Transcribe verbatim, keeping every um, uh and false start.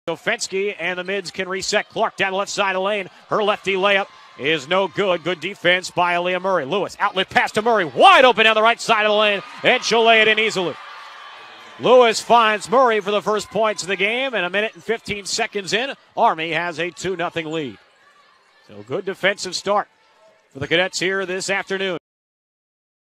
Ofensky and the mids can reset. Clark down the left side of the lane. Her lefty layup is no good. Good defense by Aliyah Murray. Lewis, outlet pass to Murray. Wide open down the right side of the lane, and she'll lay it in easily. Lewis finds Murray for the first points of the game, and a minute and fifteen seconds in, Army has a two nothing lead. So good defensive start for the Cadets here this afternoon.